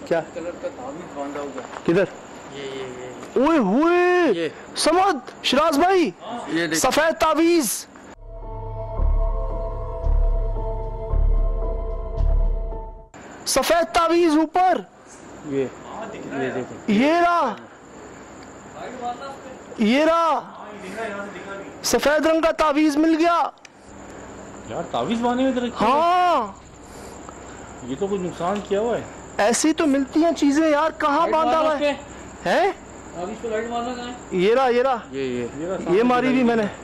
क्या कलर का ताबीज बांधा हुआ? किधर? ये ओए हुए समझ शिराज भाई, ये सफेद तावीज। सफेद तावीज ऊपर, ये देखो, ये रहा, ये रहा, सफेद रंग का तावीज मिल गया यार। तावीज बांधे हुए रखे। हाँ, ये तो कुछ नुकसान किया हुआ है। ऐसी तो मिलती हैं चीजें यार, कहाँ बांधा हुआ है? ताबीज पे लाइट मारना कहाँ है? ये रहा, ये रहा, ये मारी भी मैंने।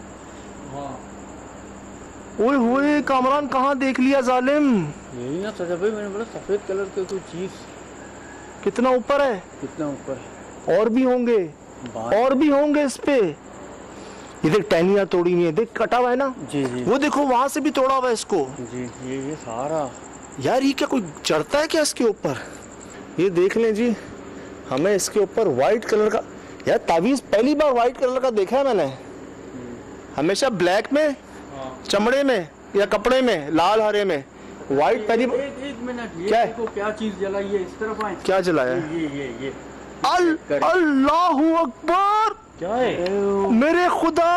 ओए हुए कामरान, कहाँ देख लिया जालिम? यही ना सजा भाई, मैंने बोला सफेद कलर की कोई चीज। कितना ऊपर है? कितना ऊपर है? और भी होंगे, और भी होंगे इस पे। ये देख टहनियां तोड़ी हुई है, देख कटा हुआ है ना। जी जी, वो देखो वहां से भी तोड़ा हुआ है इसको। जी ये सारा। यार ये क्या कोई चढ़ता है क्या इसके ऊपर? ये देख लें जी, हमें इसके ऊपर व्हाइट कलर का, यार तावीज पहली बार व्हाइट कलर का देखा है मैंने। हमेशा ब्लैक में, चमड़े में या कपड़े में, लाल हरे में, व्हाइट पहली बार। एक मिनट, क्या देखो क्या चीज जलाई है, इस तरफ आए। क्या जलाया? ये अल्लाहू अकबर। क्या है? मेरे खुदा,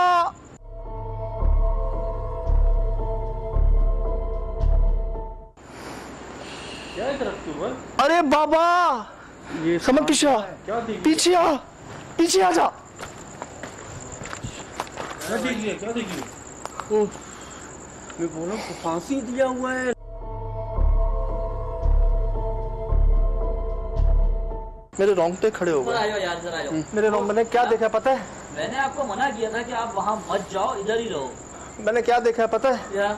क्या है तरफ के ऊपर? अरे बाबा, ये समझ पीछे आ, क्या देख पीछे आ, पीछे आ जा। क्या देख लिया? क्या देख लिया? मैं बोला फांसी दिया हुआ है। मेरे रोंगटे खड़े हो गए। यार जरा आयो। मेरे रोंग, मैंने क्या देखा पता है? मैंने आपको मना किया था कि आप वहाँ मत जाओ, इधर ही रहो। मैंने क्या देखा पता है? क्या?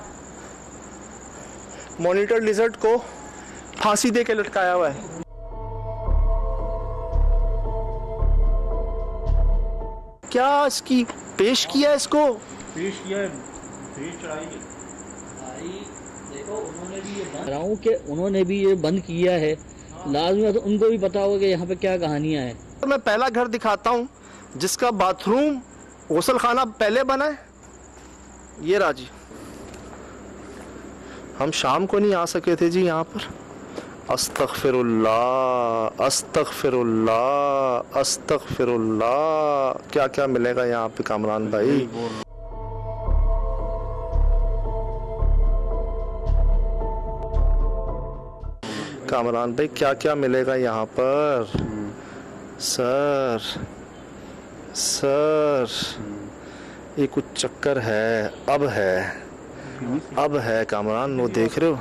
मॉनिटर लिजर्ड को फांसी दे के लटकाया हुआ है। क्या इसकी पेश किया इसको? पेश किया है, पेश चढ़ाई है। भाई देखो, उन्होंने भी ये बंद कि उन्होंने भी ये बंद किया है। लाजमी तो उनको भी पता होगा कि यहाँ पे क्या कहानियाँ हैं। तो मैं पहला घर दिखाता हूँ जिसका बाथरूम, गुसल खाना पहले बना है। ये राजी, हम शाम को नहीं आ सके थे जी यहाँ पर। अस्तगफिरुल्लाह, अस्तगफिरुल्लाह, अस्तगफिरुल्लाह। क्या क्या मिलेगा यहाँ पे कामरान भाई? कामरान भाई क्या क्या मिलेगा यहाँ पर? सर सर, ये कुछ चक्कर है, अब है कामरान, वो देख रहे हो?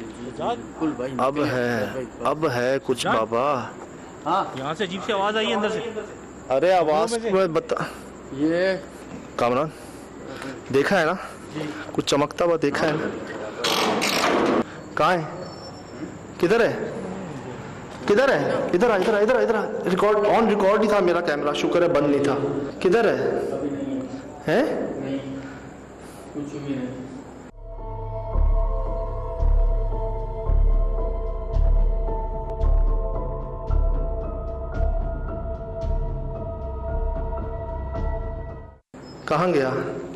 अब है कुछ बाबा। हाँ, यहाँ से अजीब सी आवाज आई अंदर से। अरे आवाज में बता। ये कामरान देखा है ना, कुछ चमकता हुआ देखा है ना? कहाँ है? किधर है? किधर है? इधर आ, इधर आ, इधर आ, इधर आ। रिकॉर्ड ऑन, रिकॉर्ड ही था मेरा कैमरा, शुक्र है बंद नहीं था। किधर है? हैं? कुछ भी नहीं। कहाँ गया?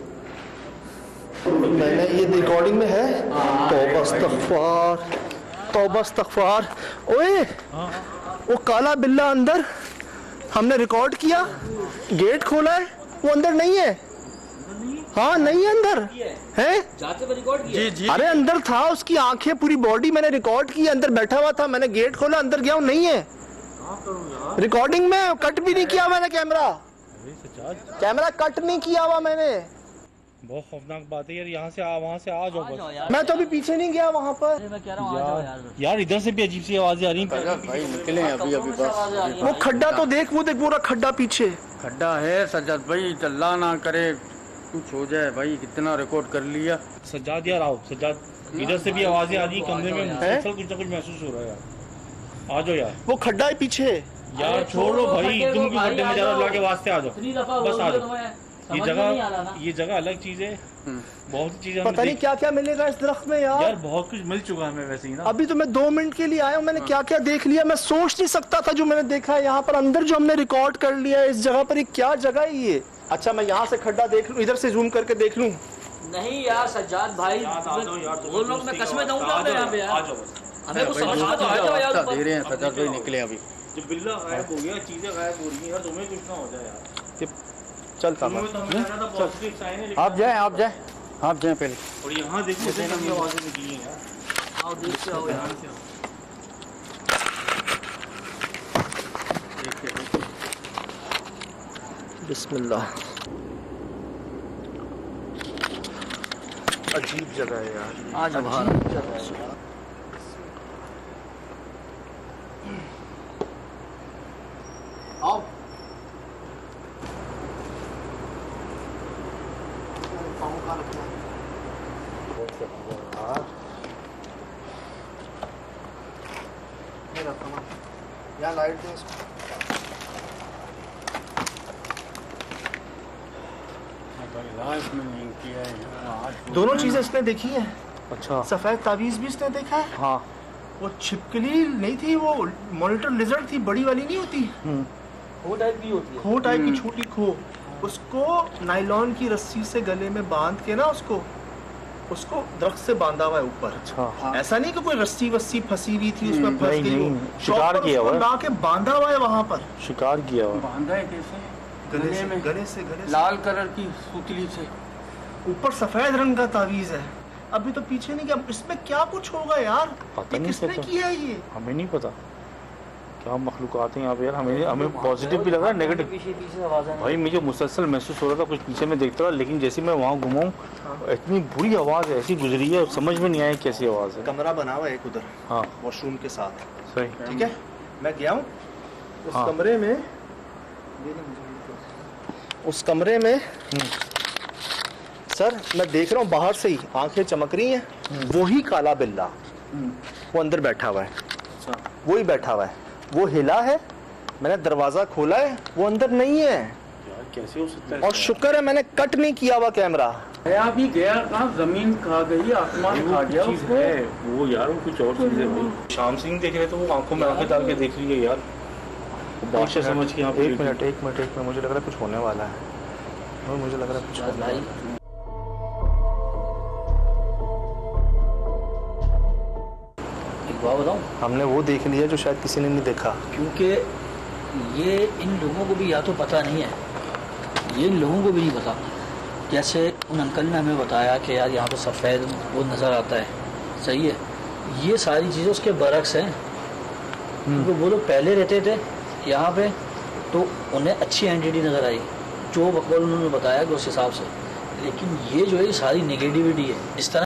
मैंने ये रिकॉर्डिंग में है। तौबा इस्तग़फ़ार, तौबा इस्तग़फ़ार। ओए वो काला बिल्ला अंदर, हमने रिकॉर्ड किया, गेट खोला है, वो अंदर नहीं है। हाँ नहीं है अंदर, है? जाते पे रिकॉर्ड किया? जी जी, अरे अंदर था, उसकी आंखें, पूरी बॉडी मैंने रिकॉर्ड की, अंदर बैठा हुआ था। मैंने गेट खोला, अंदर गया, वो नहीं है। रिकॉर्डिंग में कट भी नहीं किया मैंने कैमरा, कैमरा कट नहीं किया हुआ मैंने। बहुत खौफनाक बात है यार। यहाँ से आ, वहाँ से आ जाओ बस। मैं तो अभी पीछे नहीं गया वहाँ पर। मैं कह रहा हूँ आ जाओ यार। यार इधर से भी अजीब सी आवाजें आ रही हैं। भाई निकले अभी अभी बस। वो खड्डा तो देख, वो देख पूरा खड्डा पीछे। खड्डा है सज्जाद भाई, अल्लाह ना करे कुछ हो जाए भाई। कितना रिकॉर्ड कर लिया। सज्जाद यार आओ, सज्जाद इधर से भी आवाजें आ रही, कमरे में मुसलसल कुछ ना कुछ महसूस हो रहा है यार। आ जाओ यार, वो खड्डा है पीछे। यार छोड़ो भाई, तुम क्यों खड्डे में जा रहे हो? अल्लाह के वास्ते आ जाओ, बस आ जाओ। ये जगह अलग चीज है, बहुत चीजें पता नहीं क्या क्या मिलेगा इस दरख्त में यार। यार बहुत कुछ मिल चुका है हमें वैसे ही ना। अभी तो मैं 2 मिनट के लिए आया हूँ, मैंने क्या क्या देख लिया मैं सोच नहीं सकता था जो मैंने देखा है यहाँ पर अंदर, जो हमने रिकॉर्ड कर लिया है इस जगह पर। ये क्या जगह है ये? अच्छा मैं यहाँ से खड्डा देख लूँ, इधर से जूम करके देख लूँ। नहीं यार सज्जाद भाई, वो लोग मैं कसमें दूंगा यहाँ पे यार। हमें कुछ भाई समझ में दूसरी तो आ जाओ यार। हफ्ता दे रहे हैं सजाद भाई निकले अभी। जब बिल्ला गायब हो गया, चीजें गायब हो रही हैं यार, तुम्हें कुछ ना हो जाए यार। चल तुम्हें तो हमें लगा था पॉजिटिव साइन है, लेकिन आप जाए पहले। और यहाँ देखो कितनी आवाजें निकली हैं यार। आओ देख के आओ यार। बिस्मिल्लाह। अजीब जगह है यार, आज बाहर आओ। यहाँ लाइट दे इसको। इलाज में नहीं किया है। दोनों चीजें इसने देखी हैं। अच्छा सफेद तावीज भी इसने देखा है। हाँ वो छिपकली नहीं थी, वो मॉनिटर लिजर्ड थी, बड़ी वाली नहीं होती, वो टाइप की होती है। खो टाइप की छोटी खो, उसको नायलॉन की रस्सी से गले में बांध के ना उसको दरख्त से बांधा हुआ है ऊपर। अच्छा ऐसा नहीं कि कोई रस्सी वस्सी फंसी हुई थी उसमें फंस नहीं, गई हो। नहीं, शिकार प्रॉपर किया हुआ उसको है। ला के बांधा हुआ है वहां पर, शिकार किया हुआ। बांधा है कैसे? गले से गले से लाल कलर की सूतली से। ऊपर सफेद रंग का तावीज है। अभी तो पीछे नहीं गया, इसमें क्या कुछ होगा यार? पता ये नहीं किसने चलता। किया है ये? हमें नहीं पता क्या मखलूक़ात हैं यहाँ पे यार। हमें पॉजिटिव भी लग रहा है, नेगेटिव। पीछे पीछे आवाज़ें भाई मुझे मुसलसल महसूस हो रहा था, कुछ पीछे में देखता रहा, लेकिन जैसे मैं वहाँ घुमा हूँ, इतनी बुरी आवाज़ ऐसी गुजरी है, समझ में नहीं आया कैसी आवाज़ है। कमरा बना हुआ है एक उधर हाँ वॉशरूम के साथ, सही। ठीक है? मैं गया हूँ उस हाँ। कमरे में, उस कमरे में सर मैं देख रहा हूँ बाहर से ही आंखें चमक रही हैं, वही काला बिल्ला वो अंदर बैठा हुआ है, वही बैठा हुआ है, वो हिला है, मैंने दरवाजा खोला है, वो अंदर नहीं है। यार कैसे हो सकता है? और शुक्र है मैंने कट नहीं किया हुआ कैमरा। गया भी गया कहाँ, जमीन खा गई, आसमान खा गया चीज उसको। है वो यार, वो कुछ और चीज है भाई। शाम सिंह देख रहे तो वो आंखों में आंखें डाल के देख रही है यार, बादशाह समझ के यहाँ पे। एक मिनट मुझे लग रहा है कुछ होने वाला है, मुझे लग रहा है कुछ होने वाला है। बताऊं, हमने वो देख लिया जो शायद किसी ने नहीं देखा। क्योंकि ये इन लोगों को भी या तो पता नहीं है, ये इन लोगों को भी नहीं पता। जैसे उन अंकल ने हमें बताया कि यार यहाँ पे सफ़ेद वो नज़र आता है, सही है, ये सारी चीज़ें उसके बरक्स हैं। क्योंकि वो लोग पहले रहते थे यहाँ पे, तो उन्हें अच्छी एंटिटी नज़र आई, जो बकौल उन्होंने बताया कि उस हिसाब से। लेकिन ये जो है सारी नेगेटिविटी है। इस तरह